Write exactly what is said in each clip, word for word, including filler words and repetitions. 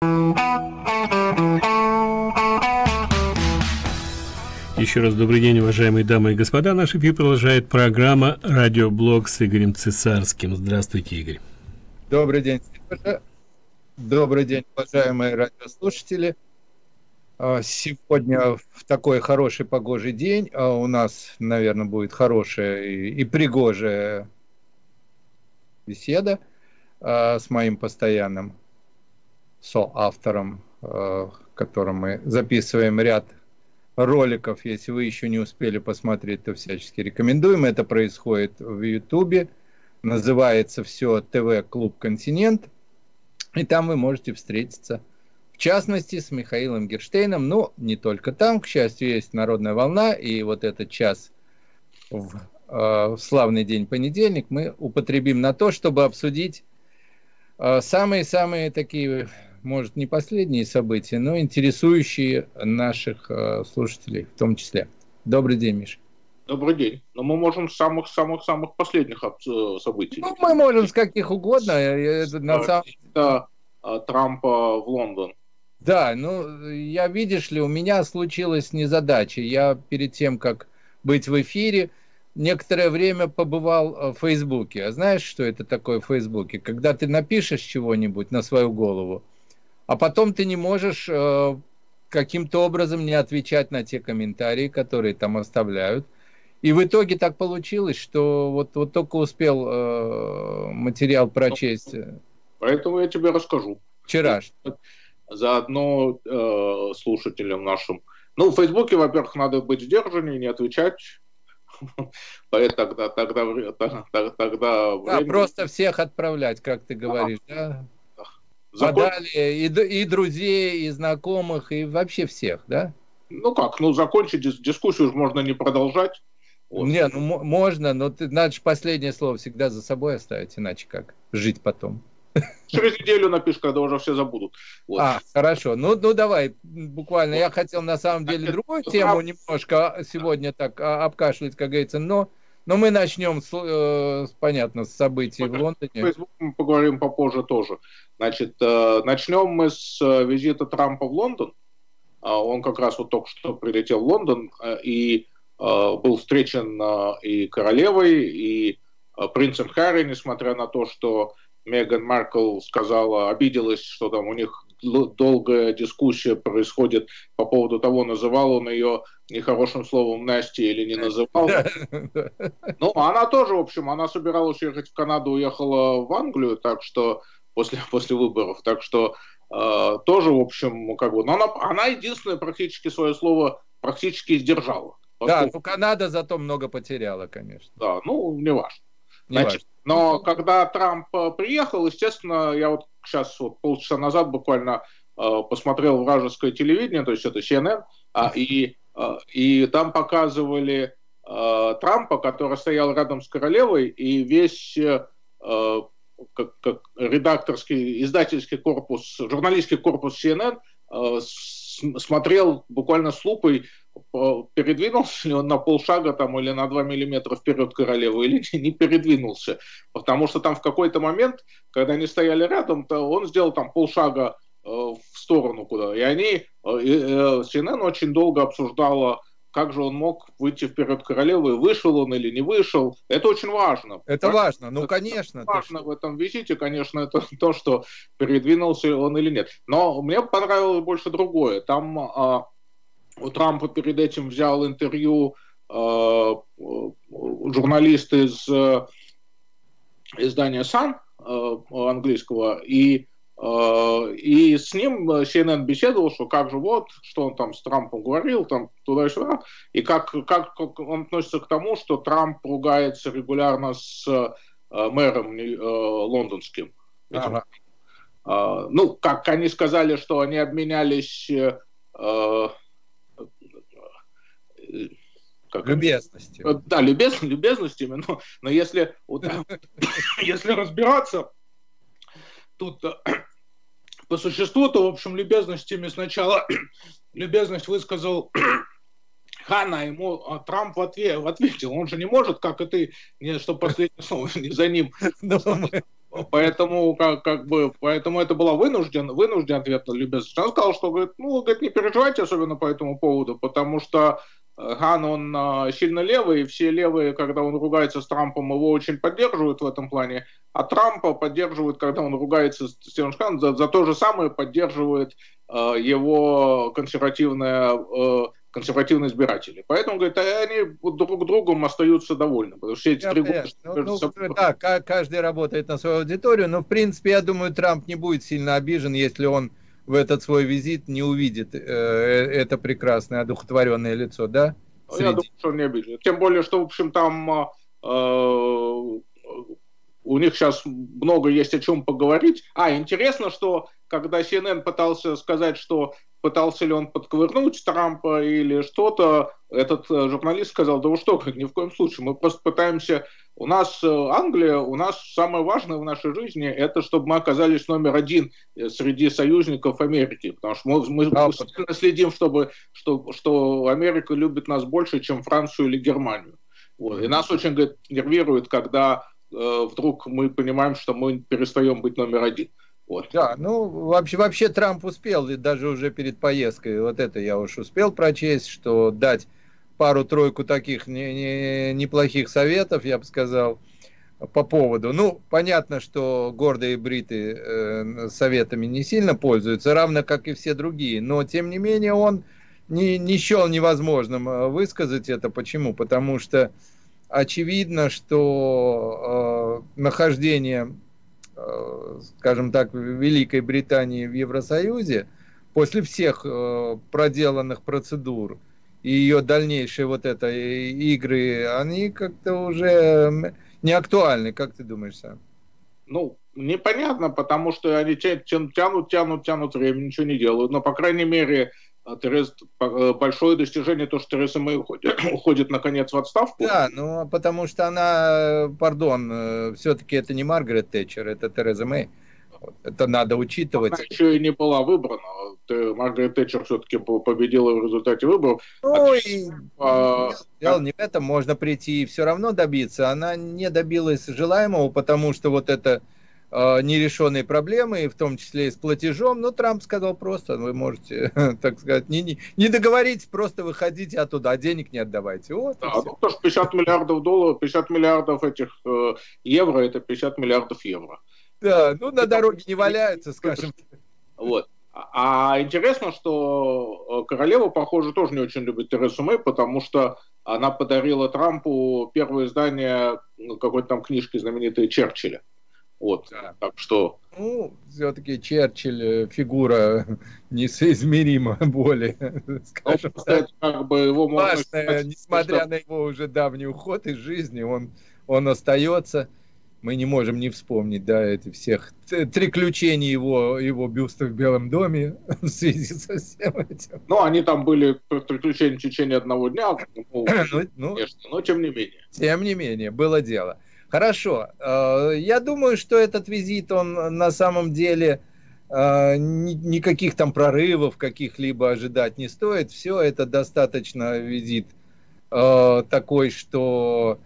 Еще раз добрый день, уважаемые дамы и господа. Наш эфир продолжает программа «Радиоблог» с Игорем Цесарским. Здравствуйте, Игорь. Добрый день, Сережа. Добрый день, уважаемые радиослушатели. Сегодня в такой хороший погожий день у нас, наверное, будет хорошая и пригожая беседа с моим постоянным соавтором, которым мы записываем ряд роликов. Если вы еще не успели посмотреть, то всячески рекомендуем. Это происходит в Ютубе. Называется все ТВ-клуб «Континент». И там вы можете встретиться, в частности, с Михаилом Герштейном. Но не только там. К счастью, есть «Народная волна». И вот этот час в, э, в славный день понедельник мы употребим на то, чтобы обсудить самые-самые э, такие... может, не последние события, но интересующие наших э, слушателей в том числе. Добрый день, Миша. Добрый день. Но мы можем с самых-самых-самых последних событий. Ну, мы можем с каких угодно. Это, на самом... Это Трампа в Лондон. Да, ну, я, видишь ли, у меня случилась незадача. Я перед тем, как быть в эфире, некоторое время побывал в Фейсбуке. А знаешь, что это такое в Фейсбуке? Когда ты напишешь чего-нибудь на свою голову, а потом ты не можешь э, каким-то образом не отвечать на те комментарии, которые там оставляют. И в итоге так получилось, что вот, вот только успел э, материал прочесть. Поэтому я тебе расскажу. Вчерашний. Заодно э, слушателям нашим. Ну, в Фейсбуке, во-первых, надо быть сдержаннее, не отвечать. Тогда, тогда, тогда, тогда да, просто всех отправлять, как ты говоришь, да? Подали и, и друзей, и знакомых, и вообще всех, да? Ну как, ну закончить дискуссию же можно не продолжать. Вот. Не, ну можно, но ты, надо же последнее слово всегда за собой оставить, иначе как жить потом. Через неделю напишешь, когда уже все забудут. Вот. А, хорошо, ну, ну давай, буквально, вот. Я хотел на самом деле другую а, тему а... немножко сегодня так обкашлять, как говорится, но... Но мы начнем, с, э, понятно, с событий в Лондоне. Facebook мы поговорим попозже тоже. Значит, э, начнем мы с э, визита Трампа в Лондон. Э, он как раз вот только что прилетел в Лондон э, и э, был встречен э, и королевой, и э, принцем Харри, несмотря на то, что Меган Маркл сказала, обиделась, что там у них долгая дискуссия происходит по поводу того, называл он ее нехорошим словом Настя или не называл. Ну, она тоже, в общем, она собиралась ехать в Канаду, уехала в Англию, так что после, после выборов, так что э, тоже, в общем, как бы, но она, она единственное практически свое слово практически сдержала. Да, ну Канада зато много потеряла, конечно. Да, ну, не важно. Значит, но когда Трамп приехал, естественно, я вот сейчас вот полчаса назад буквально э, посмотрел вражеское телевидение, то есть это Си Эн Эн, э, и, э, и там показывали э, Трампа, который стоял рядом с королевой, и весь э, как, как редакторский, издательский корпус, журналистский корпус Си Эн Эн э, с, смотрел буквально с лупой, передвинулся ли он на полшага там, или на два миллиметра вперед королевы, или не передвинулся. Потому что там в какой-то момент, когда они стояли рядом, то он сделал там полшага э, в сторону куда. И они, э, э, Си Эн Эн очень долго обсуждала, как же он мог выйти вперед королевы, вышел он или не вышел. Это очень важно. Это важно, ну конечно. Это важно в этом визите, конечно, это то, что передвинулся он или нет. Но мне понравилось больше другое. Там... Э, У Трампа перед этим взял интервью э, журналист из э, издания Sun э, английского, и, э, и с ним Си Эн Эн беседовал, что как же вот, что он там с Трампом говорил, там туда-сюда, и как, как, как он относится к тому, что Трамп ругается регулярно с э, мэром э, лондонским. Ага. Э, ну, как они сказали, что они обменялись... Э, Как, любезности. Да, любез, любезностями, но, но если, если разбираться, тут по существу, то, в общем, любезностями сначала любезность высказал Хан, а ему а Трамп в ответ, ответил. Он же не может, как и ты, не, что последнее слово не за ним. Поэтому, как, как бы, поэтому это была вынужден, вынужден ответ на любезность. Он сказал, что говорит, ну, говорит, не переживайте особенно по этому поводу, потому что Ган, он сильно левый, и все левые, когда он ругается с Трампом, его очень поддерживают в этом плане, а Трампа поддерживают, когда он ругается с Стивеном Ханом, за, за то же самое поддерживает э, его консервативная, э, консервативные избиратели. Поэтому, говорит, они друг другом остаются довольны, потому что все эти я три года... Ну, ну, да, каждый работает на свою аудиторию, но, в принципе, я думаю, Трамп не будет сильно обижен, если он в этот свой визит не увидит э, это прекрасное, одухотворенное лицо, да? Среди... Я думаю, что он не обижен. Тем более, что, в общем, там э, у них сейчас много есть о чем поговорить. А, интересно, что когда си эн эн пытался сказать, что пытался ли он подковырнуть Трампа или что-то, этот журналист сказал, да вы что, ни в коем случае, мы просто пытаемся... У нас Англия, у нас самое важное в нашей жизни, это чтобы мы оказались номер один среди союзников Америки, потому что мы, мы постоянно следим, чтобы, что, что Америка любит нас больше, чем Францию или Германию. Вот. И нас очень, говорит, нервирует, когда э, вдруг мы понимаем, что мы перестаем быть номер один. Вот. Да, ну вообще, вообще Трамп успел, и даже уже перед поездкой, вот это я уж успел прочесть, что дать пару-тройку таких не, не, неплохих советов, я бы сказал, по поводу. Ну, понятно, что гордые бриты э, советами не сильно пользуются, равно как и все другие, но тем не менее он не, не счел невозможным высказать это. Почему? Потому что очевидно, что э, нахождение, э, скажем так, Великой Британии в Евросоюзе после всех э, проделанных процедур и ее дальнейшие вот это игры, они как-то уже не актуальны, как ты думаешь, сам? Ну, непонятно, потому что они тянут, тянут, тянут время, ничего не делают. Но, по крайней мере, Терез, большое достижение то, что Тереза Мэй уходит, уходит наконец в отставку. Да, ну, потому что она, пардон, все-таки это не Маргарет Тэтчер, это Тереза Мэй. Это надо учитывать. Она еще и не была выбрана. Маргарет Тэтчер все-таки победила в результате выборов. Ну, а и а... дело не в этом, можно прийти и все равно добиться. Она не добилась желаемого, потому что вот это э, нерешенные проблемы, в том числе и с платежом, ну, Трамп сказал просто, вы можете, так сказать, не, не, не договоритесь, просто выходите оттуда, а денег не отдавайте. Вот, да, ну, потому что пятьдесят миллиардов долларов, пятьдесят миллиардов этих э, евро, это пятьдесят миллиардов евро. Да, ну на дороге не валяются, скажем. Вот. А интересно, что королева, похоже, тоже не очень любит Терезу Мэй, потому что она подарила Трампу первое издание какой-то там книжки знаменитой Черчилля. Вот. Да. Так что... Ну, все-таки Черчилль фигура несоизмеримо более, скажем ну, так, как бы его можно важная, несмотря что... на его уже давний уход из жизни, он, он остается. Мы не можем не вспомнить, да, эти всех приключений его, его бюста в Белом доме в связи со всем этим. Ну, они там были приключения в течение одного дня, ну, ну, конечно, но тем не менее. Тем не менее, было дело. Хорошо. Я думаю, что этот визит, он на самом деле никаких там прорывов каких-либо ожидать не стоит. Все это достаточно визит такой, что...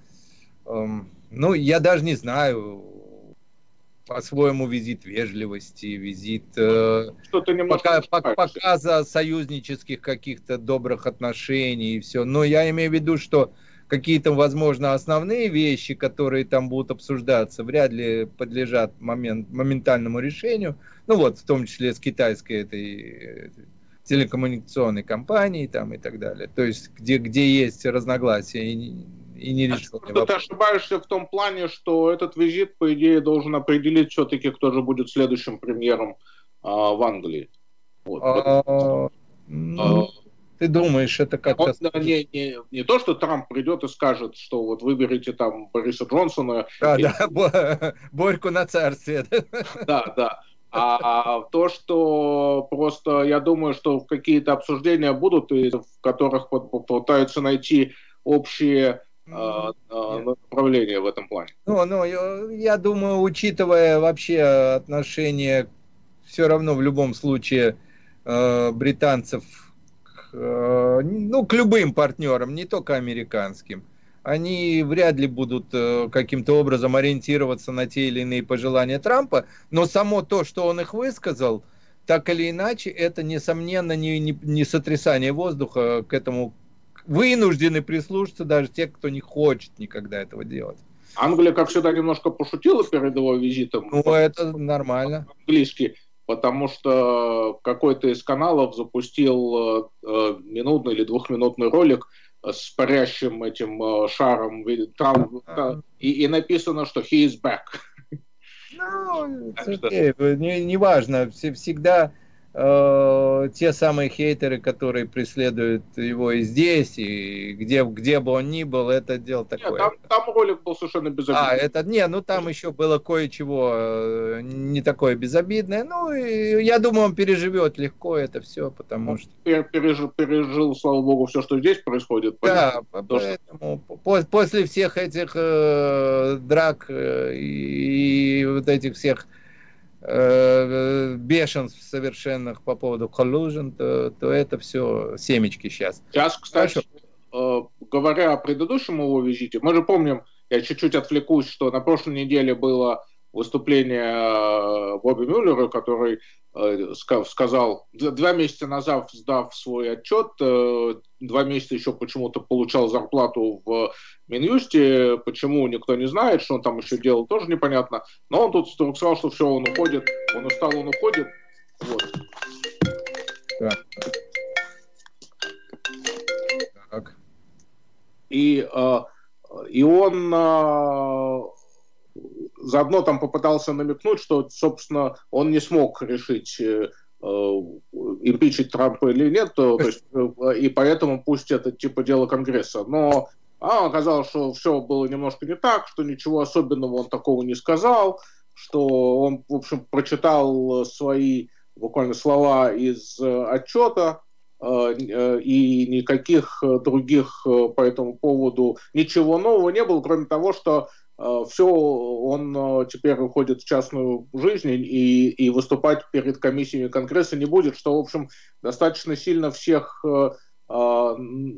Ну, я даже не знаю, по-своему визит вежливости, визит э, пока, пока, показа союзнических каких-то добрых отношений и все. Но я имею в виду, что какие-то, возможно, основные вещи, которые там будут обсуждаться, вряд ли подлежат момент, моментальному решению. Ну вот, в том числе с китайской этой телекоммуникационной компанией там, и так далее. То есть, где, где есть разногласия и и не решил. Ты ошибаешься в том плане, что этот визит, по идее, должен определить все-таки, кто же будет следующим премьером а, в Англии. Вот. А, ну, а, ты думаешь, это как-то... Не, не, не то, что Трамп придет и скажет, что вот выберите там Бориса Джонсона. Да, и... да, Борьку на царствие. Да, да. А то, что просто, я думаю, что какие-то обсуждения будут, в которых попытаются найти общие направление в этом плане. Ну, ну, я, я думаю, учитывая вообще отношение все равно в любом случае э, британцев к, э, ну, к любым партнерам, не только американским, они вряд ли будут каким-то образом ориентироваться на те или иные пожелания Трампа, но само то, что он их высказал, так или иначе, это, несомненно, не, не, не сотрясание воздуха, к этому вынуждены прислушаться даже те, кто не хочет никогда этого делать. Англия, как всегда, немножко пошутила перед его визитом. Ну, это нормально. По-английски, потому что какой-то из каналов запустил э, минутный или двухминутный ролик с парящим этим э, шаром Трампа, и, и написано, что he is back. Ну, не, не важно, всегда э, те самые хейтеры, которые преследуют его и здесь, и где, где бы он ни был, это дело такое. Нет, там, там ролик был совершенно безобидный. А, это, не, ну там еще было кое-чего э, не такое безобидное, ну, и я думаю, он переживет легко это все, потому он что... Пережил, пережил, слава богу, все, что здесь происходит. Да, поэтому что... после всех этих э, драк э, и, и вот этих всех бешенств совершенных по поводу collusion, то, то это все семечки сейчас. Сейчас, кстати, э, говоря о предыдущем его визите, мы же помним, я чуть-чуть отвлекусь, что на прошлой неделе было выступление Бобби Мюллера, который э, сказал, два месяца назад, сдав свой отчет, э, два месяца еще почему-то получал зарплату в Минюсте, почему, никто не знает, что он там еще делал, тоже непонятно, но он тут вдруг сказал, что все, он уходит, он устал, он уходит. Вот. Так. Так. И, э, и он э, заодно там попытался намекнуть, что, собственно, он не смог решить, э, импичить Трампа или нет, то, то есть, э, и поэтому пусть это типа дело Конгресса. Но а, оказалось, что все было немножко не так, что ничего особенного он такого не сказал, что он, в общем, прочитал свои буквально слова из э, отчета, и никаких других по этому поводу ничего нового не было, кроме того, что все, он теперь уходит в частную жизнь и, и выступать перед комиссиями Конгресса не будет, что, в общем, достаточно сильно всех э,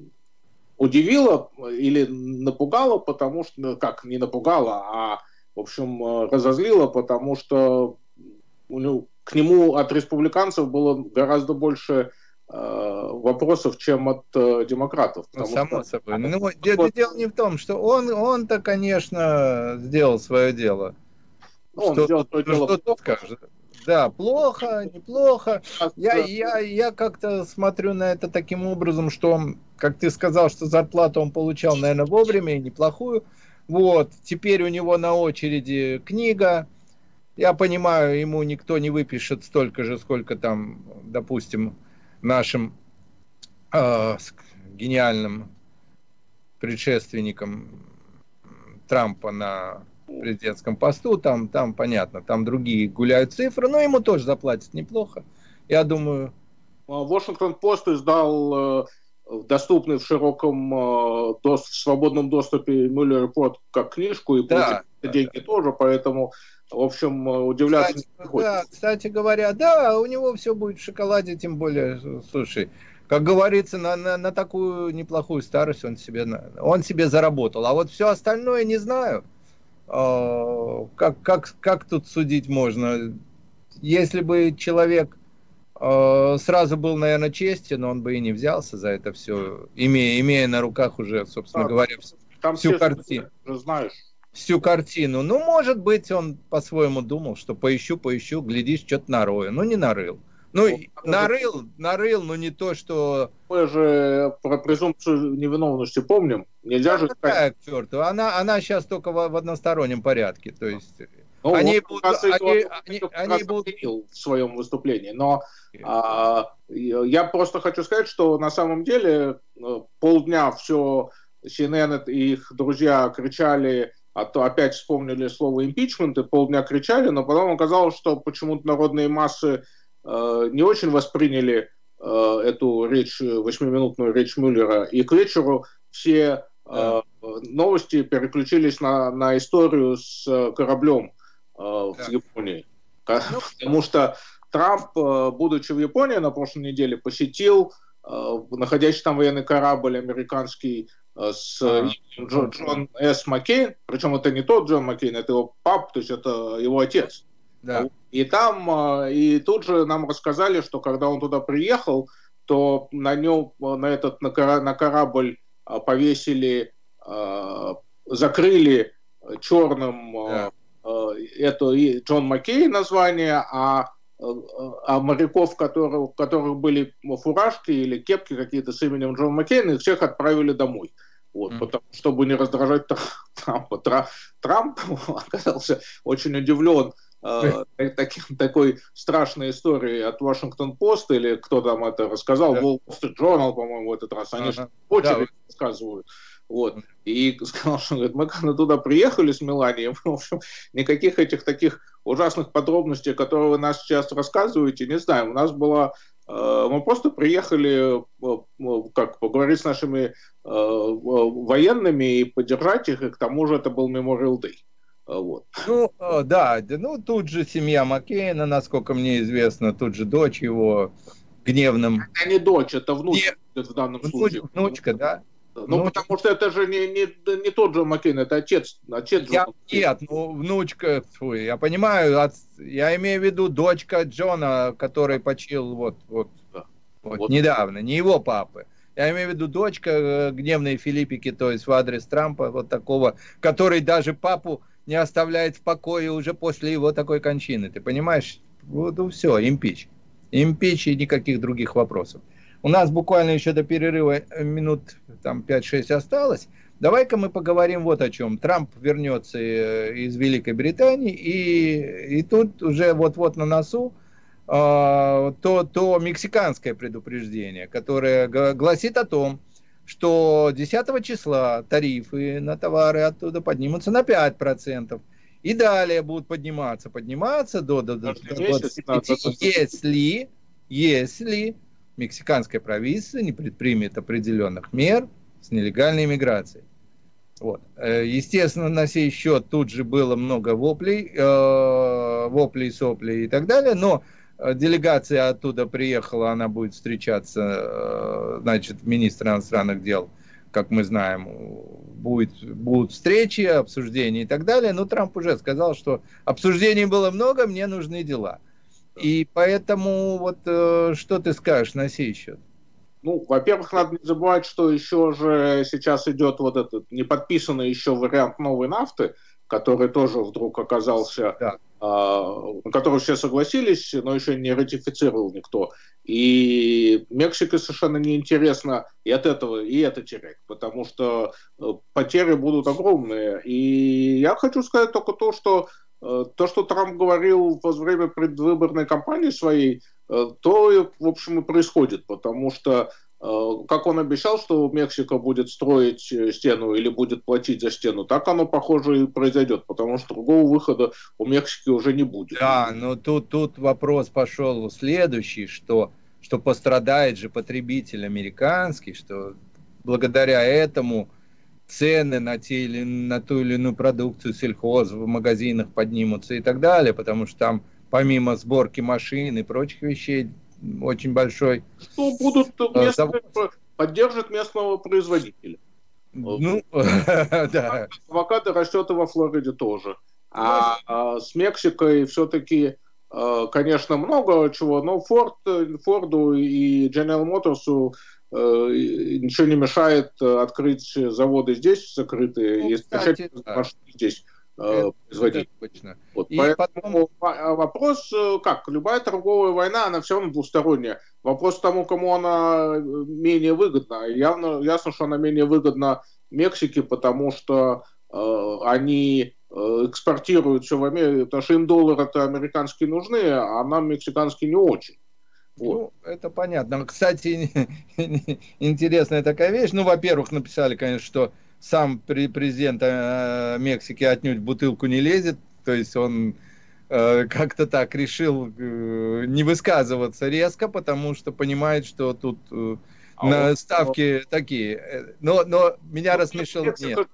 удивило или напугало, потому что, как, не напугало, а, в общем, разозлило, потому что у него, к нему от республиканцев было гораздо больше вопросов, чем от э, демократов. Ну, само что... собой. Ну, вот... дело, дело не в том, что он, он-то, конечно, сделал свое дело. Ну, он что, сделал свое дело что тут скажет? Да, плохо, неплохо. Я, я, я как-то смотрю на это таким образом, что, как ты сказал, что зарплату он получал, наверное, вовремя и неплохую. Вот, теперь у него на очереди книга. Я понимаю, ему никто не выпишет столько же, сколько там, допустим, нашим э, гениальным предшественникам Трампа на президентском посту, там, там понятно, там другие гуляют цифры, но ему тоже заплатят неплохо, я думаю. Вашингтон-Пост издал э, доступный в широком э, дос, в свободном доступе Mueller Report как книжку, и да, деньги да, тоже, поэтому, в общем, удивляться кстати, не приходится. Да, кстати говоря, да, у него все будет в шоколаде, тем более, слушай, как говорится, на, на, на такую неплохую старость он себе, он себе заработал, а вот все остальное не знаю, как, как, как тут судить можно. Если бы человек сразу был, наверное, честен, он бы и не взялся за это все, имея, имея на руках уже, собственно да, говоря, там всю картину. Знаешь. Всю картину. Ну, может быть, он по-своему думал, что поищу, поищу, глядишь, что-то нарою. Ну, не нарыл. Ну, ну нарыл, нарыл, но не то, что... Мы же про презумпцию невиновности помним. Нельзя же... Какая к черту? Она, она сейчас только в, в одностороннем порядке. То есть... Ну, они вот, будут, они, они, они будут... в своем выступлении. Но а, я просто хочу сказать, что на самом деле полдня все си эн эн и их друзья кричали, а то опять вспомнили слово импичмент и полдня кричали, но потом оказалось, что почему-то народные массы э, не очень восприняли э, эту речь, восьмиминутную речь Мюллера, и к вечеру все э, новости переключились на, на историю с кораблем э, в да. Японии. Потому что Трамп, будучи в Японии на прошлой неделе, посетил находящий там военный корабль американский с именем Джон, Джон С. Маккейн, причем это не тот Джон Маккейн, это его пап, то есть это его отец. Да. И там, и тут же нам рассказали, что когда он туда приехал, то на нем, на этот, на корабль повесили, закрыли черным да. это Джон Маккейн название, а, а моряков, которые, у которых были фуражки или кепки какие-то с именем Джон Маккейн, их всех отправили домой. Вот, mm-hmm. потому, чтобы не раздражать Трампа. Трамп оказался очень удивлен э, таким, такой страшной историей от Вашингтон-Пост, или кто там это рассказал, Wall Street Journal, по-моему, в этот раз. Они uh-huh. же очередь да. рассказывают. Вот. И сказал, что говорит, мы когда туда приехали с Меланией, в общем, никаких этих таких ужасных подробностей, которые вы нас сейчас рассказываете, не знаем. У нас была... Мы просто приехали, как поговорить с нашими военными и поддержать их, и к тому же это был Memorial Day. Вот. Ну, да, ну тут же семья Маккейна, насколько мне известно, тут же дочь его гневным... Это не дочь, это внучка не... в данном внуч... случае. Внучка, да? Ну, внучка. Потому что это же не, не, не тот же Маккейн, это отец. отец я, нет, ну, внучка, фу, я понимаю, от, я имею в виду дочка Джона, который почил вот, вот, да. вот, вот недавно, не его папы. Я имею в виду дочка гневной Филиппики, то есть в адрес Трампа, вот такого, который даже папу не оставляет в покое уже после его такой кончины. Ты понимаешь? Вот ну, все, импич. Импич и никаких других вопросов. У нас буквально еще до перерыва минут там пять-шесть осталось. Давай-ка мы поговорим вот о чем. Трамп вернется из Великой Британии, и, и тут уже вот-вот на носу э, то, то мексиканское предупреждение, которое гласит о том, что десятого числа тарифы на товары оттуда поднимутся на пять процентов. И далее будут подниматься, подниматься до, до, до двадцати пяти, если, если мексиканское правительство не предпримет определенных мер с нелегальной иммиграцией. Вот. Естественно, на сей счет тут же было много воплей, э, воплей, соплей и так далее, но делегация оттуда приехала, она будет встречаться, э, значит, министр иностранных дел, как мы знаем, будет, будут встречи, обсуждения и так далее, но Трамп уже сказал, что обсуждений было много, мне нужны дела. И поэтому вот э, что ты скажешь на сей счет? Ну, во-первых, надо не забывать, что еще же сейчас идет вот этот неподписанный еще вариант новой нафты, который тоже вдруг оказался, да. э, на который все согласились, но еще не ратифицировал никто. И Мексике совершенно неинтересно и от этого, и это терять, потому что э, потери будут огромные. И я хочу сказать только то, что то, что Трамп говорил во время предвыборной кампании своей, то, в общем, и происходит, потому что, как он обещал, что Мексика будет строить стену или будет платить за стену, так оно, похоже, и произойдет, потому что другого выхода у Мексики уже не будет. Да, но тут, тут вопрос пошел следующий, что, что пострадает же потребитель американский, что благодаря этому цены на, те или, на ту или иную продукцию сельхоз в магазинах поднимутся и так далее, потому что там помимо сборки машин и прочих вещей очень большой... Что будут местные, поддержат местного производителя. Ну, да. Авокадо растет и во Флориде тоже. А, а с Мексикой все-таки, конечно, много чего, но Ford, Форду и General Motors ничего не мешает открыть заводы здесь закрытые, ну, и скачать машины здесь э, производить. Вот, поэтому потом... вопрос, как, любая торговая война, она все равно двусторонняя. Вопрос тому, кому она менее выгодна. Явно, ясно, что она менее выгодна Мексике, потому что э, они экспортируют все в Америку, потому что им доллары-то американские нужны, а нам мексиканские не очень. Вот. Ну, это понятно. Кстати, интересная такая вещь. Ну, во-первых, написали, конечно, что сам президент Мексики отнюдь в бутылку не лезет. То есть он э, как-то так решил э, не высказываться резко, потому что понимает, что тут э, а на вот, ставки вот. такие. Но, но меня ну, рассмешило... Нет.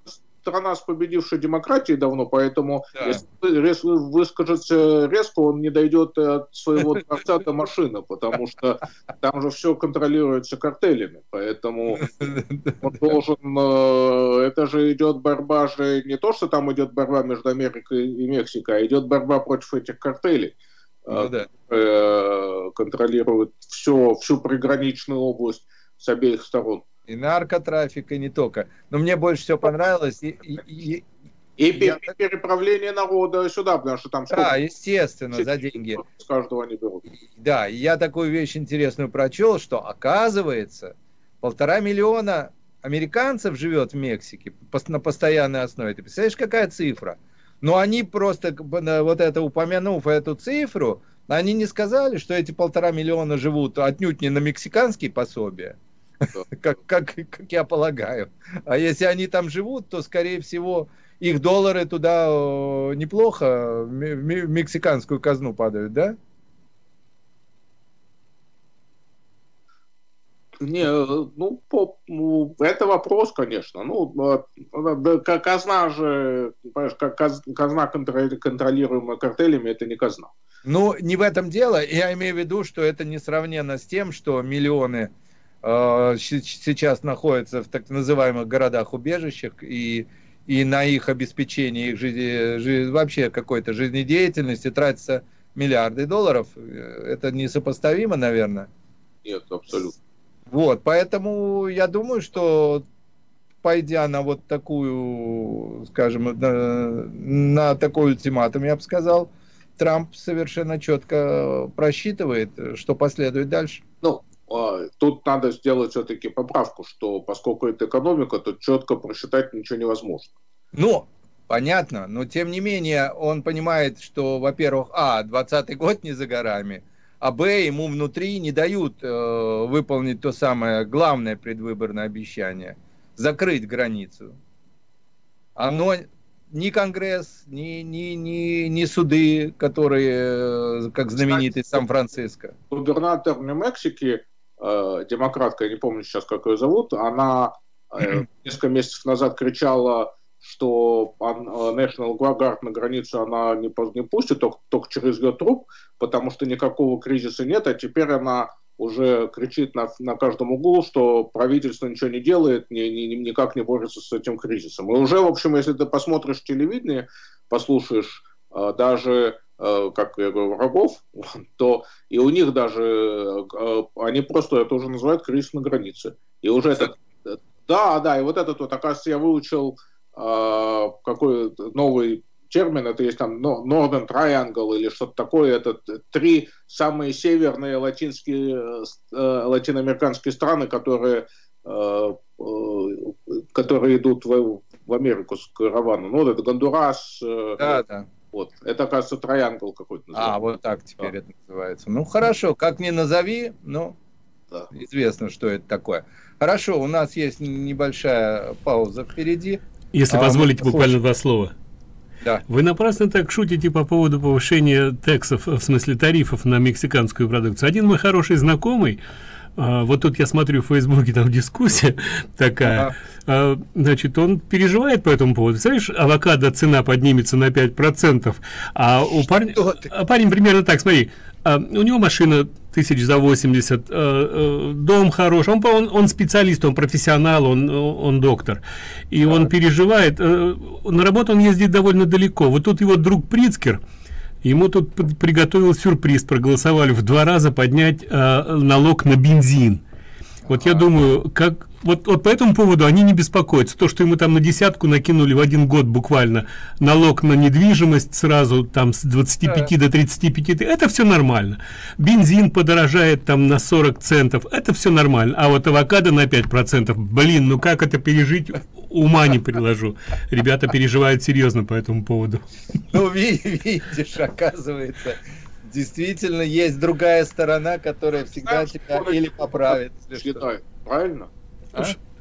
страна с победившей демократией давно, поэтому Да. если, если выскажется резко, он не дойдет от своего дворца до машины, потому что там же все контролируется картелями, поэтому он должен... э, Это же идет борьба же не то, что там идет борьба между Америкой и Мексикой, а идет борьба против этих картелей. Ну да. э, Контролируют все, всю приграничную область с обеих сторон. И наркотрафик, и не только. Но мне больше всего понравилось... И, и, и, И я... пер- переправление народа сюда, потому что там... Да, естественно, за деньги. С каждого они берут. Да, и я такую вещь интересную прочел, что, оказывается, полтора миллиона американцев живет в Мексике на постоянной основе. Ты представляешь, какая цифра? Но они просто, вот это упомянув эту цифру, они не сказали, что эти полтора миллиона живут отнюдь не на мексиканские пособия, как, как, как я полагаю. А если они там живут, то, скорее всего, их доллары туда неплохо в мексиканскую казну падают, да? Не, ну, по, ну, это вопрос, конечно. Ну, да, казна же, казна, контролируемая картелями, это не казна. Ну, не в этом дело. Я имею в виду, что это несравненно с тем, что миллионы э, сейчас находятся в так называемых городах-убежищах, и, и на их обеспечение, их жизни, жизнь, вообще какой-то жизнедеятельности тратятся миллиарды долларов. Это несопоставимо, наверное. Нет, абсолютно. Вот, поэтому я думаю, что пойдя на вот такую, скажем, на, на такой ультиматум, я бы сказал, Трамп совершенно четко просчитывает, что последует дальше. Ну, тут надо сделать все-таки поправку, что поскольку это экономика, то четко просчитать ничего невозможно. Ну, понятно, но тем не менее он понимает, что, во-первых, а, двадцатый год не за горами, а б, ему внутри не дают э, выполнить то самое главное предвыборное обещание – закрыть границу. Оно, ни Конгресс, ни, ни, ни, ни суды, которые, как знаменитый Сан-Франциско. Губернатор Нью-Мексики, э, демократка, я не помню сейчас, как ее зовут, она э, несколько месяцев назад кричала, что National Guard на границу она не, не пустит, только, только через ее труп, потому что никакого кризиса нет, а теперь она уже кричит на, на каждом углу, что правительство ничего не делает, ни, ни, никак не борется с этим кризисом. И уже, в общем, если ты посмотришь телевидение, послушаешь э, даже, э, как я говорю, врагов, то и у них даже, э, они просто это уже называют кризис на границе. И уже это... Да, да, и вот этот вот, оказывается, я выучил какой новый термин, это есть там Northern Triangle или что-то такое, это три самые северные латинские, латиноамериканские страны, которые, которые идут в, в Америку с караваном. Ну, вот это Гондурас, да, да. Вот. Это, оказывается, Triangle какой-то называется. А, вот так теперь да. Это называется. Ну, хорошо, как ни назови, но да. Известно, что это такое. Хорошо, у нас есть небольшая пауза впереди. Если а позволите, буквально хочешь... два слова. Да. Вы напрасно так шутите по поводу повышения тексов, в смысле тарифов на мексиканскую продукцию. Один мой хороший знакомый, а, вот тут я смотрю в Фейсбуке, там дискуссия такая, ага. а, значит, он переживает по этому поводу. Представляешь, авокадо цена поднимется на пять процентов, а у парня, а парень примерно так, смотри, а, у него машина тысяч за восемьдесят, э, э, дом хороший, он, он, он специалист, он профессионал, он, он доктор, и да. Он переживает, э, на работу он ездит довольно далеко, вот тут его друг Прицкер, ему тут приготовил сюрприз, проголосовали в два раза поднять э, налог на бензин. Вот я думаю, как вот, вот по этому поводу они не беспокоятся. То, что ему там на десятку накинули в один год буквально налог на недвижимость сразу там с двадцати пяти до тридцати пяти, это все нормально. Бензин подорожает там на сорок центов, это все нормально. А вот авокадо на пять процентов, блин, ну как это пережить, ума не приложу. Ребята переживают серьезно по этому поводу. Ну, видишь, оказывается... Действительно, есть другая сторона, которая всегда тебя или поправит. Считай, правильно? А?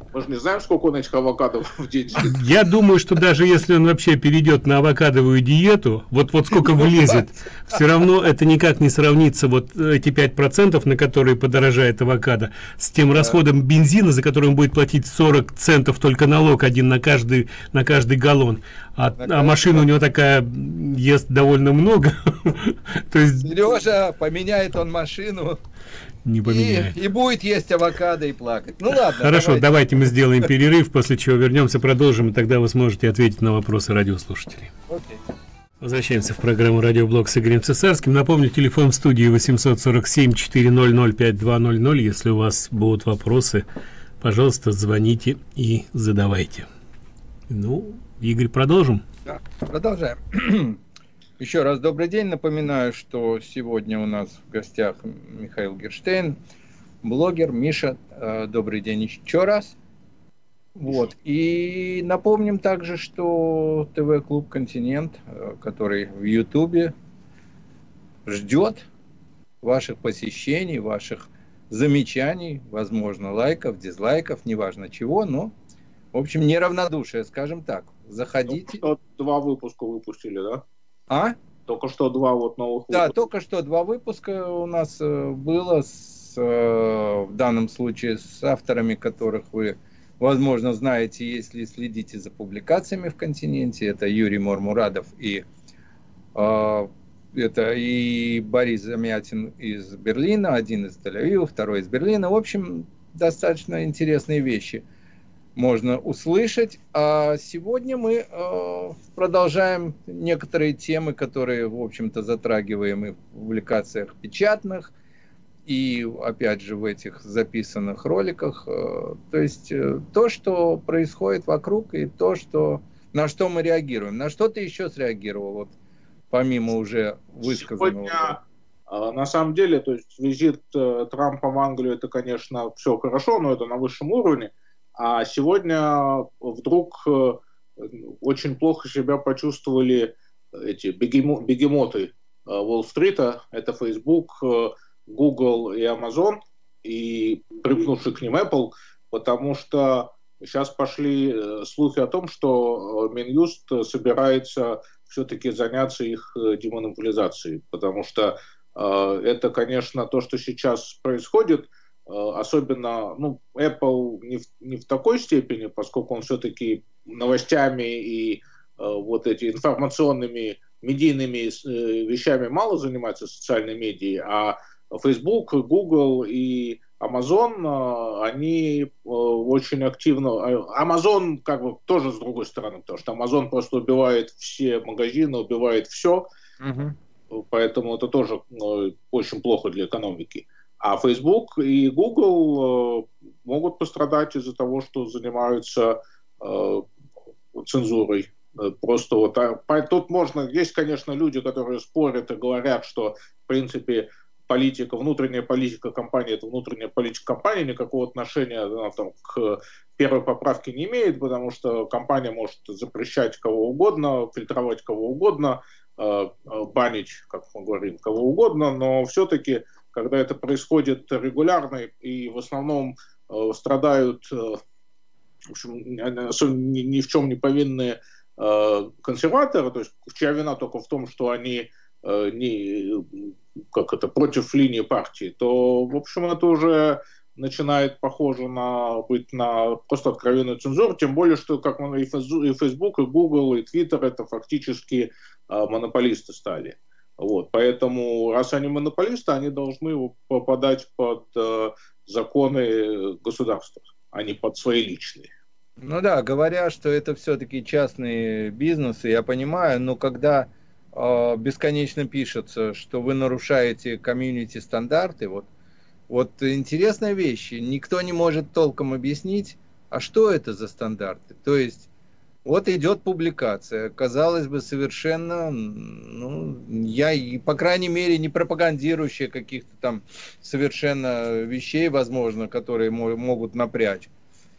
Мы же не знаем, сколько он этих авокадо в день съест. Я думаю, что даже если он вообще перейдет на авокадовую диету, вот, вот сколько влезет, все равно это никак не сравнится, вот эти пять процентов, на которые подорожает авокадо, с тем расходом бензина, за который он будет платить сорок центов только налог один на каждый, на каждый галлон. А, а машина у него такая ест довольно много. То есть... Сережа, поменяет он машину. Не поменяет. И, и будет есть авокадо и плакать. Ну ладно. Хорошо, давайте. давайте мы сделаем перерыв, после чего вернемся, продолжим, и тогда вы сможете ответить на вопросы радиослушателей. Окей. Возвращаемся в программу «Радиоблог» с Игорем Цесарским. Напомню, телефон в студии восемьсот сорок семь четыреста пять два ноль ноль. Если у вас будут вопросы, пожалуйста, звоните и задавайте. Ну, Игорь, продолжим? Да, продолжаем. Еще раз добрый день. Напоминаю, что сегодня у нас в гостях Михаил Герштейн, блогер. Миша, добрый день еще раз. Вот. И напомним также, что ТВ-клуб «Континент», который в Ютубе, ждет ваших посещений, ваших замечаний, возможно, лайков, дизлайков, неважно чего, но, в общем, неравнодушие, скажем так. Заходите. Только что два выпуска выпустили, да? А? Только что два вот новых да, выпуска. Да, только что два выпуска у нас было, с, в данном случае с авторами, которых вы, возможно, знаете, если следите за публикациями в «Континенте». Это Юрий Мурмурадов и, э, это и Борис Замятин из Берлина, один из Тель-Авива, второй из Берлина. В общем, достаточно интересные вещи можно услышать. А сегодня мы э, продолжаем некоторые темы, которые, в общем-то, затрагиваем и в публикациях печатных, и, опять же, в этих записанных роликах. Э, то есть, э, то, что происходит вокруг, и то, что, на что мы реагируем. На что ты еще среагировал, вот, помимо уже высказанного? Сегодня, э, на самом деле, то есть, визит э, Трампа в Англию, это, конечно, все хорошо, но это на высшем уровне. А сегодня вдруг очень плохо себя почувствовали эти бегемо, бегемоты Уолл-стрита. Это Facebook, Google и Amazon, и припнувший к ним Apple, потому что сейчас пошли слухи о том, что Минюст собирается все-таки заняться их демонополизацией, потому что это, конечно, то, что сейчас происходит. Особенно, ну, Apple не в, не в такой степени, поскольку он все-таки новостями и э, вот эти информационными, медийными э, вещами мало занимается, социальной медией, а Facebook, Google и Amazon, э, они э, очень активно... Amazon как бы тоже с другой стороны, потому что Amazon просто убивает все магазины, убивает все, угу. Поэтому это тоже э, очень плохо для экономики. А Facebook и Google э, могут пострадать из-за того, что занимаются э, цензурой. Просто вот, а, тут можно, есть, конечно, люди, которые спорят и говорят, что, в принципе, политика, внутренняя политика компании, это внутренняя политика компании, никакого отношения она, там, к первой поправке не имеет, потому что компания может запрещать кого угодно, фильтровать кого угодно, э, банить, как мы говорим, кого угодно, но все-таки когда это происходит регулярно и в основном э, страдают, э, в общем, ни, ни в чем не повинные э, консерваторы, то есть чья вина только в том, что они э, не, как это, против линии партии, то, в общем, это уже начинает похоже на быть на просто откровенную цензуру, тем более, что как мы, и Facebook, и Google, и Twitter это фактически э, монополисты стали. Вот, поэтому, раз они монополисты, они должны попадать под э, законы государства, а не под свои личные. Ну да, говоря, что это все-таки частные бизнесы, я понимаю, но когда э, бесконечно пишется, что вы нарушаете комьюнити-стандарты, вот, вот интересная вещь, никто не может толком объяснить, а что это за стандарты. То есть, вот идет публикация, казалось бы, совершенно, ну, я, по крайней мере, не пропагандирующая каких-то там совершенно вещей, возможно, которые могут напрячь,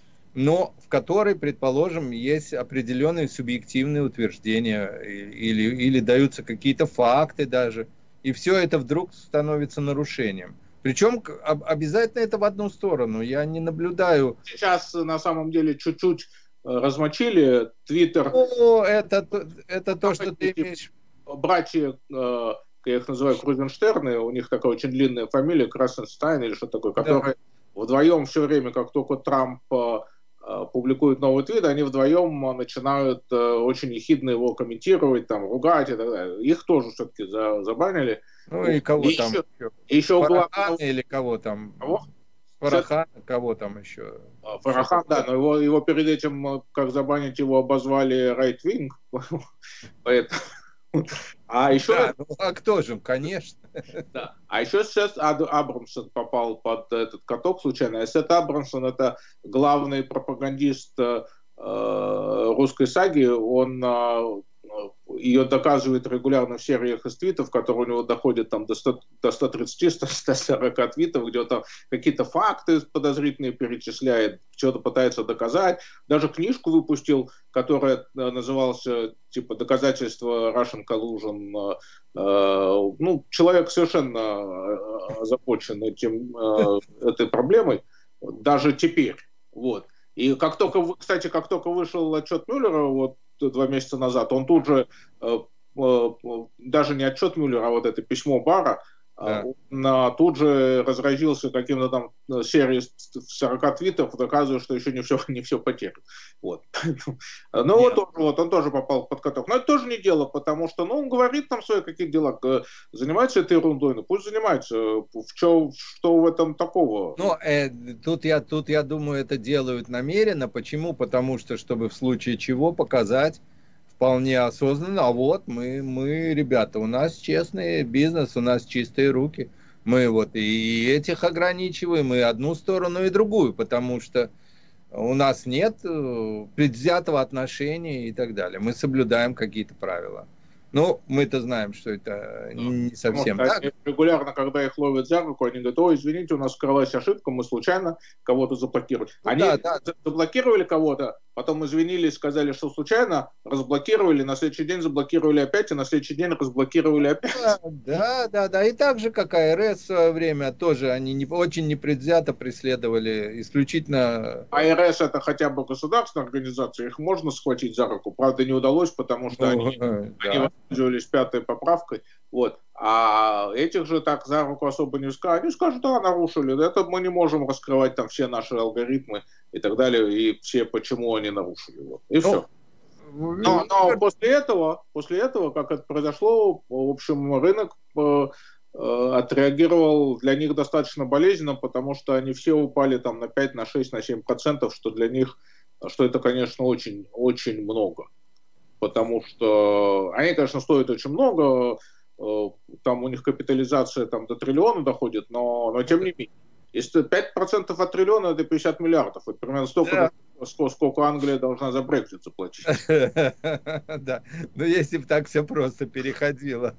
но в которой, предположим, есть определенные субъективные утверждения или, или даются какие-то факты даже, и все это вдруг становится нарушением. Причем обязательно это в одну сторону. Я не наблюдаю... Сейчас на самом деле чуть-чуть размочили Твиттер. Ну, это, это то, что ты имеешь... Братья, я их называю Крузенштерны, у них такая очень длинная фамилия, Красенштайн или что такое, которые да. вдвоем все время, как только Трамп публикует новый твит, они вдвоем начинают очень ехидно его комментировать, там, ругать и так далее. Их тоже все-таки забанили. Ну и кого и там еще? еще? еще Фарахана или кого там? Кого? Фарахана, кого там еще? Фарахан, да, но его, его перед этим, как забанить, его обозвали right wing. Поэтому... А еще... Да, ну, а кто же, конечно. Да. А еще сейчас Абрамсон попал под этот каток случайно. Сет Абрамсон — это главный пропагандист э, русской саги. Он э, ее доказывает регулярно в сериях из твитов, которые у него доходят там, до, сто, до сто тридцати — сто сорока твитов, где он там какие-то факты подозрительные перечисляет, что-то пытается доказать. Даже книжку выпустил, которая называлась типа «Доказательства Russian Collusion». Э, ну, человек совершенно озабочен этим, э, этой проблемой, даже теперь. Вот. И как только, кстати, как только вышел отчет Мюллера, вот, два месяца назад, он тут же, э, э, даже не отчет Мюллера, а вот это письмо Барра, да. он тут же разразился каким-то там серией сорока твитов, доказывая, что еще не все, не все потеряно. Вот. Ну вот, он, вот он тоже попал под каток. Но это тоже не дело, потому что, ну, он говорит там свои какие дела, занимается этой ерундой, ну пусть занимается. В чё, что в этом такого? Ну, э, тут, я, тут я думаю, это делают намеренно. Почему? Потому что, чтобы в случае чего показать вполне осознанно, а вот мы, мы, ребята, у нас честный бизнес, у нас чистые руки. Мы вот и этих ограничиваем, и одну сторону, и другую, потому что у нас нет предвзятого отношения и так далее. Мы соблюдаем какие-то правила. Ну, мы-то знаем, что это не совсем так. Регулярно, когда их ловят за руку, они говорят: ой, извините, у нас скрылась ошибка, мы случайно кого-то заблокировали. Ну, они да, да. заблокировали кого-то, потом извинились, сказали, что случайно, разблокировали, на следующий день заблокировали опять, и на следующий день разблокировали опять. Да, да, да, да. И так же, как АРС в свое время, тоже они не, очень непредвзято преследовали исключительно... АРС — это хотя бы государственная организация, их можно схватить за руку, правда не удалось, потому что ну, они... Да. они пользовались пятой поправкой, вот. А этих же так за руку особо не скажут. Они скажут: да, нарушили, это мы не можем раскрывать там все наши алгоритмы и так далее, и все, почему они нарушили. Вот. И ну, все. Но, но после этого, после этого, как это произошло, в общем, рынок э, э, отреагировал для них достаточно болезненно, потому что они все упали там на пять, на шесть, на семь процентов, что для них, что это, конечно, очень, очень много. Потому что они, конечно, стоят очень много, там у них капитализация там, до триллиона доходит, но, но тем не менее. Если пять процентов от триллиона — это пятьдесят миллиардов. Это примерно столько, да. сколько Англия должна за Брексит заплатить. Да, но если бы так все просто переходило.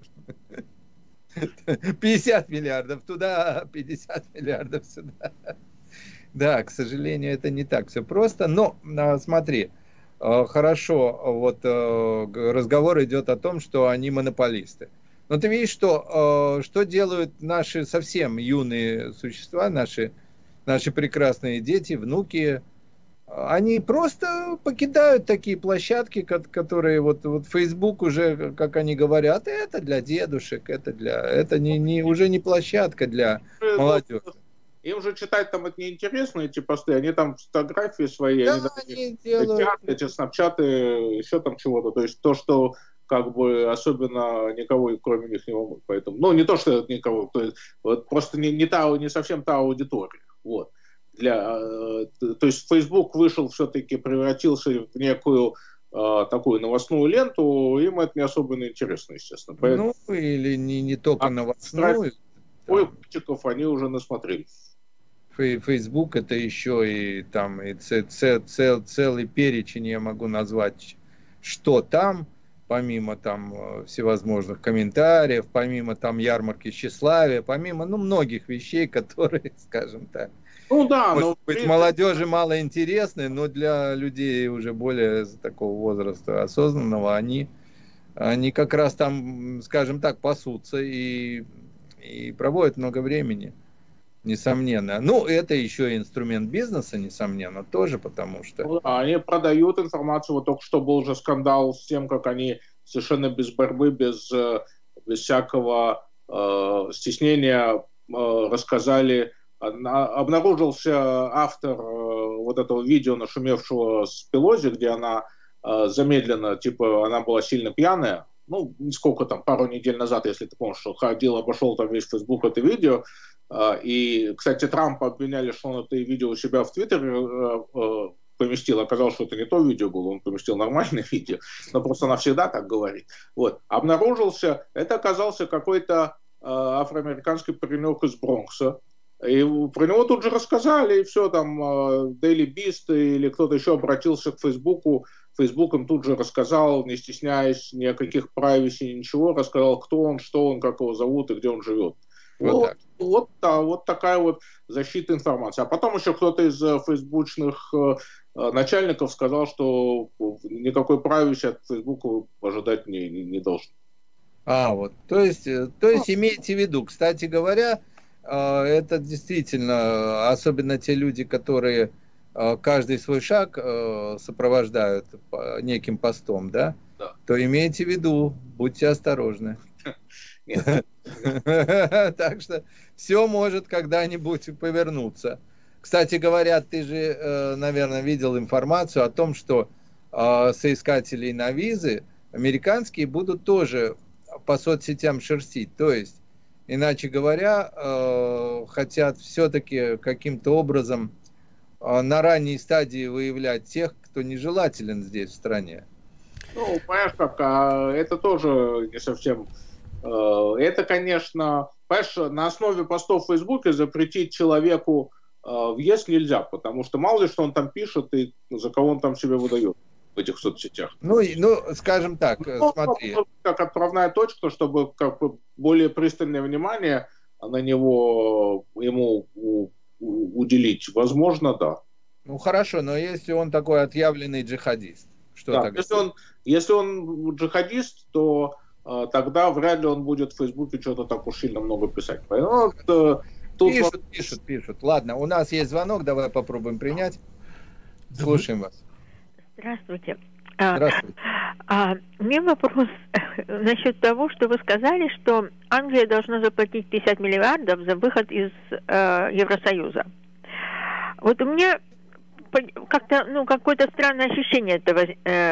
пятьдесят миллиардов туда, пятьдесят миллиардов сюда. Да, к сожалению, это не так все просто. Но смотри, хорошо, вот разговор идет о том, что они монополисты. Но ты видишь, что, что делают наши совсем юные существа, наши, наши прекрасные дети, внуки. Они просто покидают такие площадки, которые вот, вот Facebook уже, как они говорят, это для дедушек, это, для, это не, не, уже не площадка для молодежи. Им же читать там это неинтересно, эти посты, они там фотографии свои, да, они, они делают... чат, эти снапчаты, еще там чего-то, то есть то, что как бы особенно никого, кроме них, не волнует, поэтому, ну, не то, что никого, то есть, вот, просто не, не, та, не совсем та аудитория, вот. Для, то есть Facebook вышел все-таки, превратился в некую э, такую новостную ленту, им это не особенно интересно, естественно. Поэтому... Ну, или не, не только а новостную. Ой, критиков они уже насмотрелись. Facebook — это еще и там и цел, цел, целый перечень, я могу назвать, что там, помимо там всевозможных комментариев, помимо там ярмарки тщеславия, помимо, ну, многих вещей, которые, скажем так, ну да, может но быть, молодежи мало интересны, но для людей уже более такого возраста осознанного, они, они как раз там, скажем так, пасутся и, и проводят много времени. Несомненно. Ну, это еще и инструмент бизнеса, несомненно, тоже, потому что... Ну, они продают информацию. Вот только что был уже скандал с тем, как они совершенно без борьбы, без, без всякого э, стеснения э, рассказали. Обнаружился автор э, вот этого видео, нашумевшего с Пелози, где она э, замедленно, типа, она была сильно пьяная. Ну, сколько там, пару недель назад, если ты помнишь, что ходил, обошел там весь Facebook это видео. И, кстати, Трампа обвиняли, что он это видео у себя в Твиттере поместил. Оказалось, что это не то видео было, он поместил нормальное видео. Но просто она всегда так говорит. Вот. Обнаружился, это оказался какой-то афроамериканский паренек из Бронкса. И про него тут же рассказали, и все, там, Daily Beast или кто-то еще обратился к Фейсбуку. Фейсбук им тут же рассказал, не стесняясь ни о каких privacy, ничего, рассказал, кто он, что он, как его зовут и где он живет. Вот, вот, вот, да, вот такая вот защита информации. А потом еще кто-то из фейсбучных э, начальников сказал, что никакой privacy от Фейсбука ожидать не, не, не должен. А, вот. То есть, то есть имейте в виду, кстати говоря, э, это действительно, особенно те люди, которые э, каждый свой шаг э, сопровождают неким постом, да? Да. То имейте в виду, будьте осторожны. Так что все может когда-нибудь повернуться. Кстати говоря, ты же, наверное, видел информацию о том, что соискателей на визы американские будут тоже по соцсетям шерстить. То есть, иначе говоря, хотят все-таки каким-то образом на ранней стадии выявлять тех, кто нежелателен здесь в стране. Ну, понимаешь, как, это тоже не совсем... Это, конечно, понимаешь, на основе постов в Фейсбуке запретить человеку въезд нельзя, потому что мало ли что он там пишет и за кого он там себя выдает в этих соцсетях. Ну, ну скажем так, ну, смотри. Как отправная точка, чтобы как бы более пристальное внимание на него ему уделить, возможно, да. Ну, хорошо, но если он такой отъявленный джихадист, что да, тогда? Если он, если он джихадист, то тогда вряд ли он будет в Фейсбуке что-то так уж сильно много писать. Вот, тут пишут, вот... пишут, пишут. Ладно, у нас есть звонок, давай попробуем принять. Слушаем вас. Здравствуйте. Здравствуйте. А, у меня вопрос насчет того, что вы сказали, что Англия должна заплатить пятьдесят миллиардов за выход из э, Евросоюза. Вот у меня как-то, ну, какое-то странное ощущение это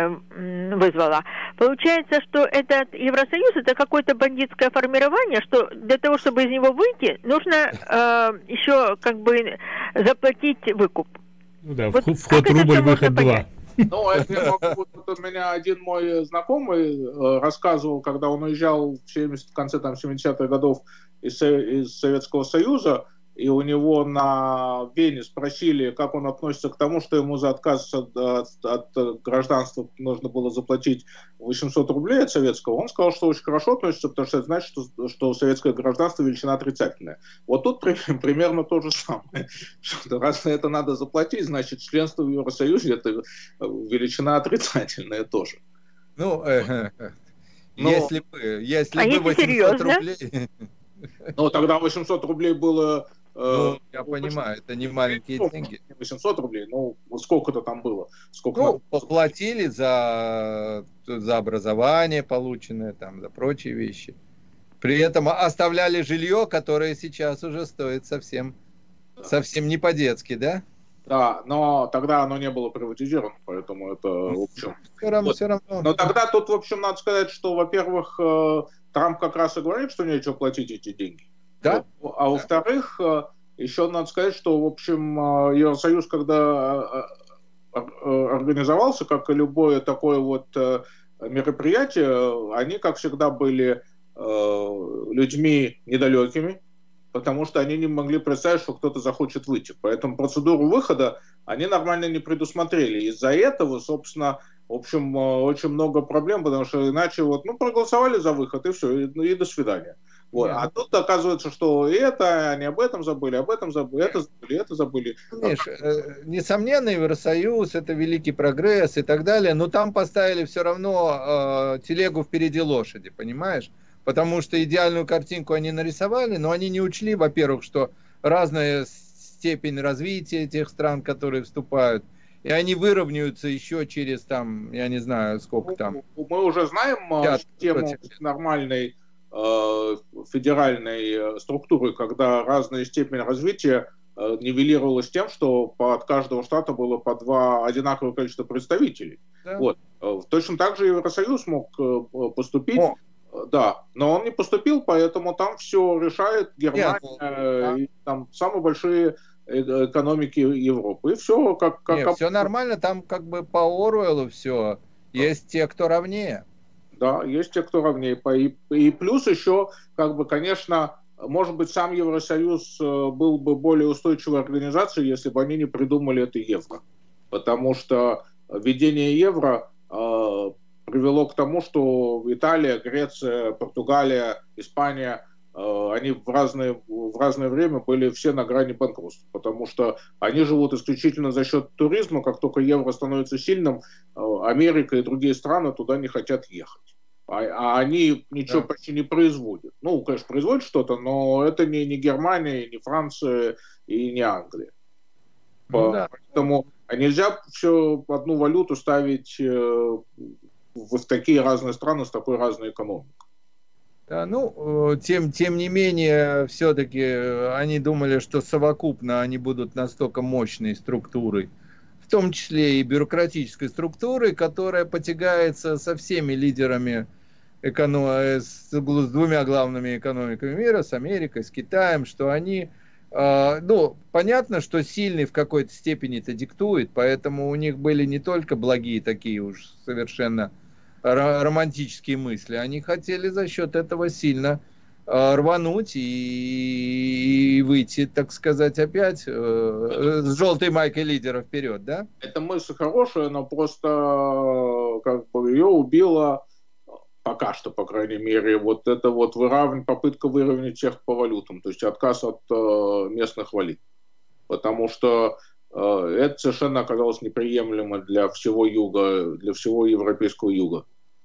э, вызвало. Получается, что этот Евросоюз это какое-то бандитское формирование, что для того, чтобы из него выйти, нужно э, еще как бы заплатить выкуп. Ну да, вот вход рубль, выход два. Ну, это я могу, вот у меня один мой знакомый э, рассказывал, когда он уезжал в, семидесятых, в конце там, семидесятых годов из, из Советского Союза, и у него на Вене спросили, как он относится к тому, что ему за отказ от, от, от гражданства нужно было заплатить восемьсот рублей от советского. Он сказал, что очень хорошо относится, потому что это значит, что, что советское гражданство величина отрицательная. Вот тут примерно то же самое. Что раз на это надо заплатить, значит, членство в Евросоюзе это величина отрицательная тоже. Ну, э, э, Но... если бы, если а бы если восемьсот серьезно? рублей... Ну, тогда восемьсот рублей было... Ну, я понимаю, это не маленькие ну, деньги. восемьсот рублей, ну, сколько-то там было. Сколько ну, надо... поплатили за, за образование полученное, там, за прочие вещи. При этом оставляли жилье, которое сейчас уже стоит совсем, совсем не по-детски, да? Да, но тогда оно не было приватизировано, поэтому это, в общем... Все равно, вот. все равно. Но тогда тут, в общем, надо сказать, что, во-первых, Трамп как раз и говорит, что нечего платить эти деньги. Да? Вот. А во-вторых, еще надо сказать, что, в общем, Евросоюз, когда организовался, как и любое такое вот мероприятие, они, как всегда, были людьми недалекими, потому что они не могли представить, что кто-то захочет выйти. Поэтому процедуру выхода они нормально не предусмотрели. Из-за этого, собственно, в общем, очень много проблем, потому что иначе вот, ну, проголосовали за выход, и все, и, и до свидания. Вот. А тут оказывается, что и это, они об этом забыли, об этом забыли, это забыли, это забыли. Видишь, э, несомненно, Евросоюз, это великий прогресс и так далее, но там поставили все равно э, телегу впереди лошади, понимаешь? Потому что идеальную картинку они нарисовали, но они не учли, во-первых, что разная степень развития этих стран, которые вступают. И они выровняются еще через, там, я не знаю, сколько там. Мы уже знаем тему нормальной э, федеральной структуры, когда разная степень развития э, нивелировалась тем, что от каждого штата было по два одинаковое количество представителей. Да. Вот. Точно так же Евросоюз мог э, поступить. О. Да, но он не поступил, поэтому там все решает Германия. Нет, да. И там самые большие экономики Европы. И все как... как... Нет, все нормально, там как бы по Оруэллу все. Да. Есть те, кто ровнее. Да, есть те, кто ровнее. И, и плюс еще, как бы, конечно, может быть, сам Евросоюз был бы более устойчивой организацией, если бы они не придумали это евро. Потому что введение евро э, привело к тому, что Италия, Греция, Португалия, Испания... они в разное, в разное время были все на грани банкротства, потому что они живут исключительно за счет туризма. Как только евро становится сильным, Америка и другие страны туда не хотят ехать. А, а они ничего да. почти не производят. Ну, конечно, производят что-то, но это не, не Германия, не Франция и не Англия. Ну, да. Поэтому нельзя все одну валюту ставить в, в такие разные страны с такой разной экономикой. Да, ну, тем, тем не менее, все-таки они думали, что совокупно они будут настолько мощной структурой, в том числе и бюрократической структурой, которая потягается со всеми лидерами, эконом... с, с двумя главными экономиками мира, с Америкой, с Китаем, что они, э, ну, понятно, что сильный в какой-то степени это диктует, поэтому у них были не только благие такие уж совершенно... романтические мысли. Они хотели за счет этого сильно э, рвануть и, и выйти, так сказать, опять э, с желтой майкой лидера вперед, да? Это мысль хорошая, но просто как бы ее убила пока что, по крайней мере, вот это вот выравнивание, попытка выровнять всех по валютам, то есть отказ от э, местных валют. Потому что э, это совершенно оказалось неприемлемо для всего юга, для всего европейского юга.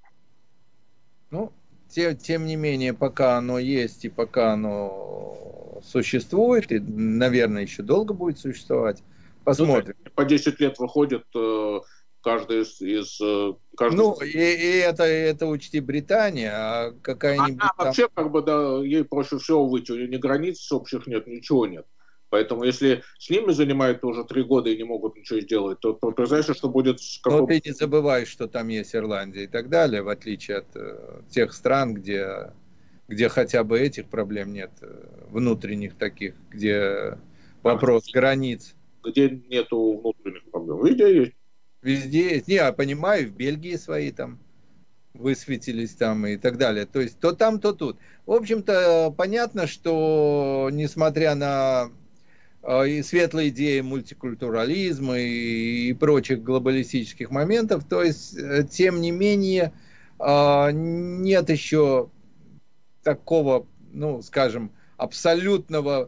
Ну, тем, тем не менее, пока оно есть и пока оно существует, и, наверное, еще долго будет существовать, посмотрим. Ну, по десять лет выходит э, каждый из... из каждый ну, из... и, и это, это учти Британия, а какая-нибудь... Она там... вообще, как бы, да, ей проще всего выйти, у нее ни границ общих нет, ничего нет. Поэтому если с ними занимают уже три года и не могут ничего сделать, то представляешь, что будет... Но ты не забывай, что там есть Ирландия и так далее, в отличие от э, тех стран, где, где хотя бы этих проблем нет, внутренних таких, где вопрос а, границ. Где нету внутренних проблем? Везде есть. Везде есть. Не, я понимаю, в Бельгии свои там высветились там и так далее. То есть то там, то тут. В общем-то, понятно, что несмотря на... и светлые идеи мультикультурализма и, и прочих глобалистических моментов, то есть, тем не менее, нет еще такого, ну, скажем, абсолютного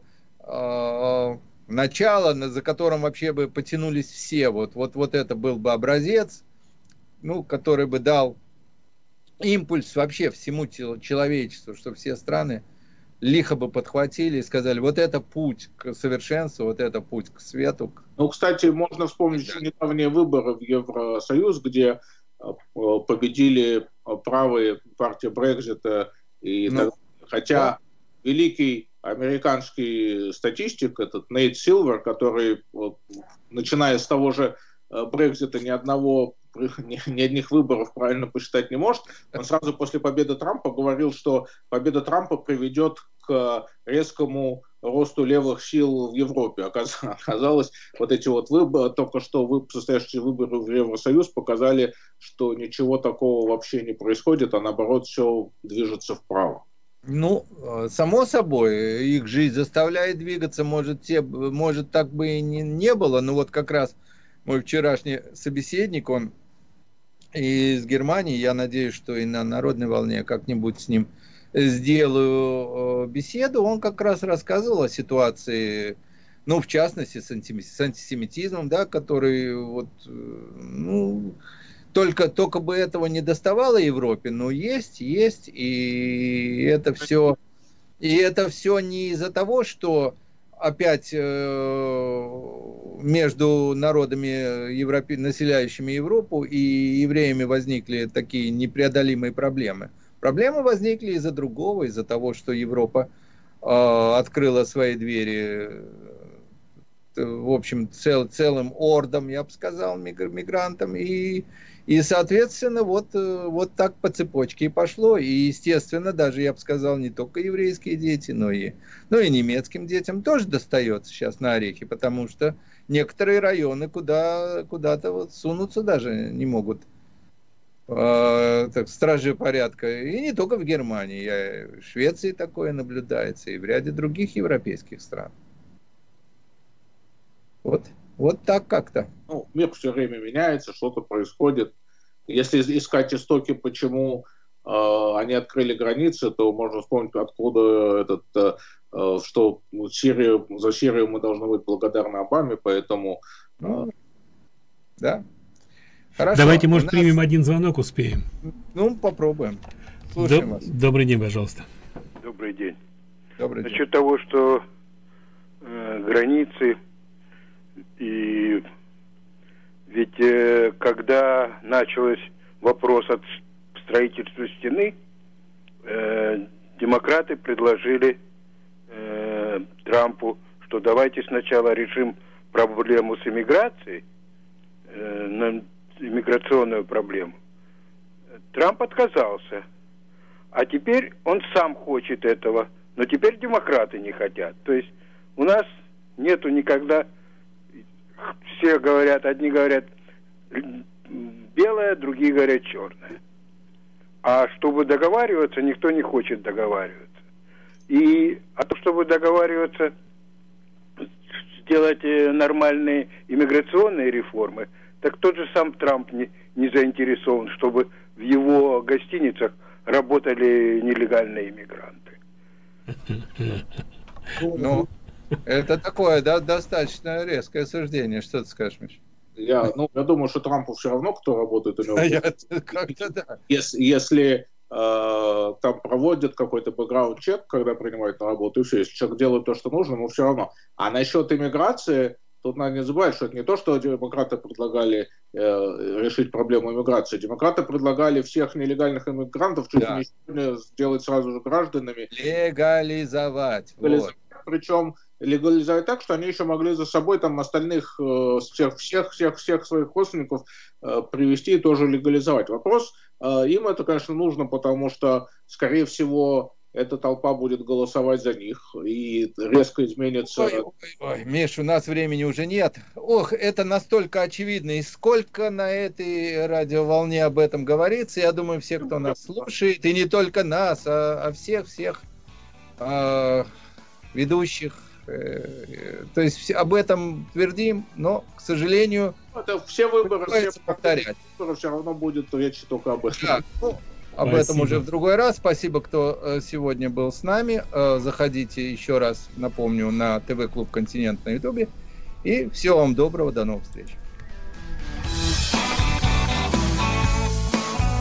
начала, за которым вообще бы потянулись все. Вот, вот, вот это был бы образец, ну, который бы дал импульс вообще всему человечеству, что все страны лихо бы подхватили и сказали, вот это путь к совершенству, вот это путь к свету. Ну, кстати, можно вспомнить еще недавние выборы в Евросоюз, где победили правые, партия Брексита. И ну, так, хотя да. великий американский статистик, этот Нейт Силвер, который, начиная с того же Брексита, ни одного Ни, ни одних выборов правильно посчитать не может. Он сразу после победы Трампа говорил, что победа Трампа приведет к резкому росту левых сил в Европе. Оказалось, вот эти вот выборы, только что вы, состоявшиеся выборы в Евросоюз, показали, что ничего такого вообще не происходит, а наоборот все движется вправо. Ну, само собой, их жизнь заставляет двигаться, может, те, может так бы и не, не было, но вот как раз мой вчерашний собеседник, он из Германии, я надеюсь, что и на народной волне как-нибудь с ним сделаю беседу, он как раз рассказывал о ситуации, ну, в частности, с антисемитизмом, да, который вот, ну, только, только бы этого не доставало Европе, но есть, есть, и это все, и это все не из-за того, что опять между народами, европе... населяющими Европу и евреями возникли такие непреодолимые проблемы. Проблемы возникли из-за другого, из-за того, что Европа открыла свои двери, в общем, цел, целым ордом, я бы сказал, мигрантам, и, и соответственно, вот, вот так по цепочке и пошло, и, естественно, даже, я бы сказал, не только еврейские дети, но и, но и немецким детям тоже достается сейчас на орехи, потому что некоторые районы куда, куда-то вот сунуться даже не могут, э, так, стражи порядка, и не только в Германии, и в Швеции такое наблюдается, и в ряде других европейских стран. Вот, вот так как-то. Ну, мир все время меняется, что-то происходит. Если искать истоки, почему э, они открыли границы, то можно вспомнить, откуда этот, э, что Сирию, за Сирию мы должны быть благодарны Обаме, поэтому... Э... Ну, да. Хорошо. Давайте, может, нас... примем один звонок, успеем. Ну, попробуем. Слушаем Доб... вас. Добрый день, пожалуйста. Добрый день. Добрый день. Насчет того, что э, границы... И ведь э, когда начался вопрос от строительства стены, э, демократы предложили э, Трампу, что давайте сначала решим проблему с иммиграцией, э, на иммиграционную проблему. Трамп отказался. А теперь он сам хочет этого, но теперь демократы не хотят. То есть у нас нету никогда... Все говорят, одни говорят белое, другие говорят черное. А чтобы договариваться, никто не хочет договариваться. И а то, чтобы договариваться, сделать нормальные иммиграционные реформы, так тот же сам Трамп не, не заинтересован, чтобы в его гостиницах работали нелегальные иммигранты. Ну, это такое, да, достаточно резкое суждение. Что ты скажешь, Миша? Я, ну, я думаю, что Трампу все равно, кто работает у него. А я, как-то да. Если, если э, там проводят какой-то бэкграунд-чек, когда принимают на работу, и все, если человек делает то, что нужно, ему все равно. А насчет иммиграции, тут надо не забывать, что это не то, что демократы предлагали э, решить проблему иммиграции. Демократы предлагали всех нелегальных иммигрантов чуть Да. ли не сделать сразу же гражданами. Легализовать. Легализовать. Вот. Причем легализовать так, что они еще могли за собой там остальных э, всех, всех, всех, всех своих родственников э, привести и тоже легализовать. Вопрос, э, им это, конечно, нужно, потому что, скорее всего, эта толпа будет голосовать за них, и резко изменится... Ой, ой, ой, Миш, у нас времени уже нет. Ох, это настолько очевидно, и сколько на этой радиоволне об этом говорится. Я думаю, все, кто нас слушает, и не только нас, а, а всех-всех э, ведущих, то есть об этом твердим, но, к сожалению, это все выборы, все повторять. Выборы, все равно будет речь только об этом. Да, ну, об Спасибо. этом уже в другой раз. Спасибо, кто сегодня был с нами. Заходите еще раз, напомню, на ТВ-клуб «Континент» на Ютубе. И всего вам доброго, до новых встреч.